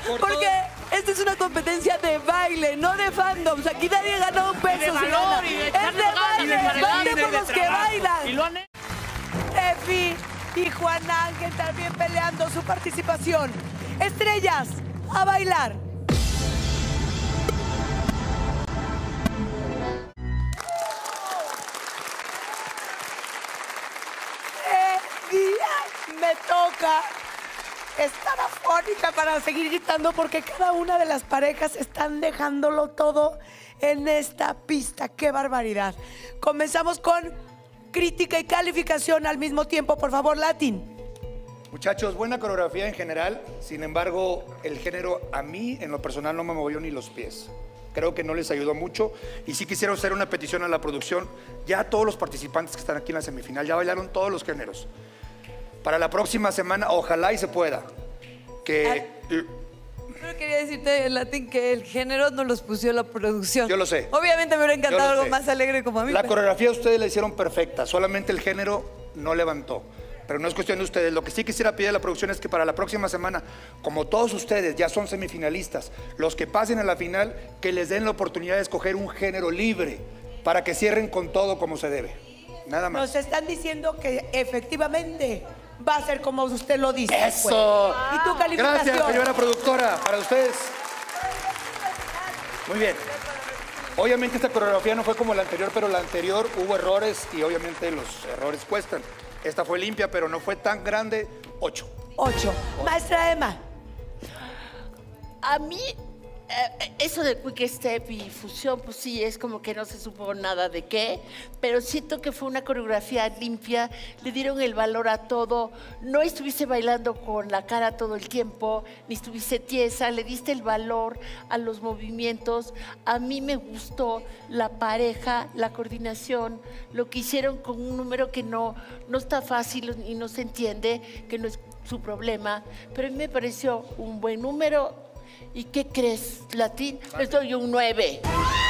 porque esta es una competencia de baile, no de fandoms. Aquí nadie gana un peso. De valor, y de es de baile, baile por los que bailan. Y lo han... Efi y Juan Ángel también peleando su participación. Estrellas, a bailar. Me toca estar afónica para seguir gritando porque cada una de las parejas están dejándolo todo en esta pista. ¡Qué barbaridad! Comenzamos con crítica y calificación al mismo tiempo. Por favor, Latin. Muchachos, buena coreografía en general. Sin embargo, el género a mí, en lo personal, no me movió ni los pies. Creo que no les ayudó mucho. Y sí quisiera hacer una petición a la producción. Ya todos los participantes que están aquí en la semifinal ya bailaron todos los géneros. Para la próxima semana, ojalá y se pueda. Pero quería decirte, Latin, que el género no los puso la producción. Yo lo sé. Obviamente me hubiera encantado algo más alegre como a mí. La coreografía ustedes la hicieron perfecta, solamente el género no levantó. Pero no es cuestión de ustedes. Lo que sí quisiera pedir a la producción es que para la próxima semana, como todos ustedes ya son semifinalistas, los que pasen a la final, que les den la oportunidad de escoger un género libre para que cierren con todo como se debe. Nada más. Nos están diciendo que efectivamente va a ser como usted lo dice. ¡Eso! ¿Y tu calificación? Gracias, señora productora. Para ustedes. Muy bien. Obviamente esta coreografía no fue como la anterior, pero la anterior hubo errores y obviamente los errores cuestan. Esta fue limpia, pero no fue tan grande. 8. 8. Maestra Emma. A mí, eso de Quick Step y fusión, pues sí, es como que no se supo nada de qué, pero siento que fue una coreografía limpia, le dieron el valor a todo, no estuviste bailando con la cara todo el tiempo, ni estuviste tiesa, le diste el valor a los movimientos. A mí me gustó la pareja, la coordinación, lo que hicieron con un número que no está fácil y no se entiende, que no es su problema, pero a mí me pareció un buen número. ¿Y qué crees, Latín? Les doy un 9.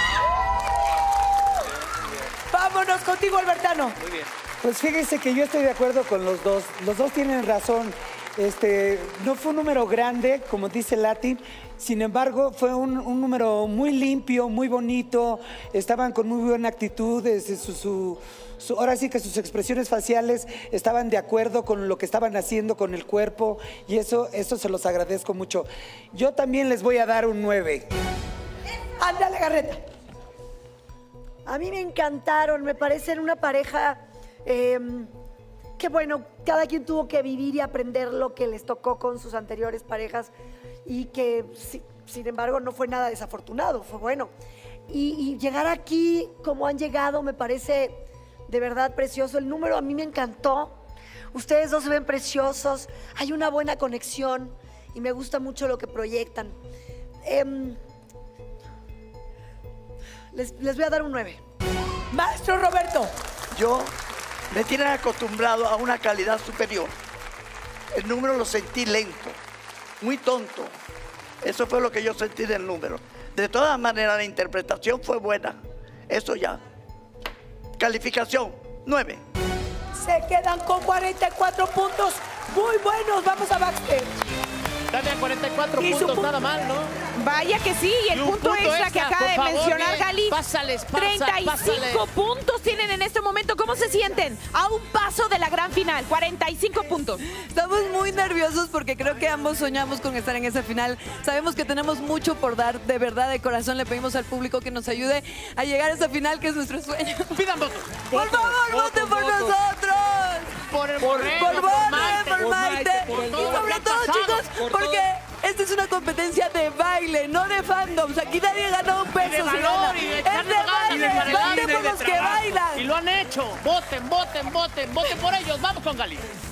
Vámonos contigo, Albertano. Muy bien. Pues fíjense que yo estoy de acuerdo con los dos. Los dos tienen razón. No fue un número grande, como dice Latin. Sin embargo, fue un número muy limpio, muy bonito. Estaban con muy buena actitud. Ahora sí que sus expresiones faciales estaban de acuerdo con lo que estaban haciendo con el cuerpo. Y eso se los agradezco mucho. Yo también les voy a dar un 9. Ándale, Garreta. A mí me encantaron. Me parecen una pareja que, bueno, cada quien tuvo que vivir y aprender lo que les tocó con sus anteriores parejas. Y que, sin embargo, no fue nada desafortunado. Fue bueno. Y llegar aquí como han llegado me parece de verdad precioso. El número a mí me encantó. Ustedes dos se ven preciosos. Hay una buena conexión y me gusta mucho lo que proyectan. Les voy a dar un 9. Maestro Roberto. Yo me tienen acostumbrado a una calidad superior. El número lo sentí lento, muy tonto. Eso fue lo que yo sentí del número. De todas maneras, la interpretación fue buena. Eso ya. Calificación, 9. Se quedan con 44 puntos. Muy buenos. Vamos a backstage. Dale a 44 puntos, nada mal, ¿no? Vaya que sí, y el punto extra que acaba de mencionar Gali. Pásales, 35 puntos tienen en este momento. ¿Cómo se sienten? A un paso de la gran final, 45 puntos. Estamos muy nerviosos porque creo que ambos soñamos con estar en esa final. Sabemos que tenemos mucho por dar, de verdad, de corazón. Le pedimos al público que nos ayude a llegar a esa final, que es nuestro sueño. Pidan votos. Por favor, voten por nosotros. Por Maite. Y sobre todo, chicos, porque esta es una competencia de baile, no de fandoms. Aquí nadie ganó un peso. Y de valor, y de echarle ganas, baile por los que bailan. Y lo han hecho. Voten por ellos. Vamos con Gali.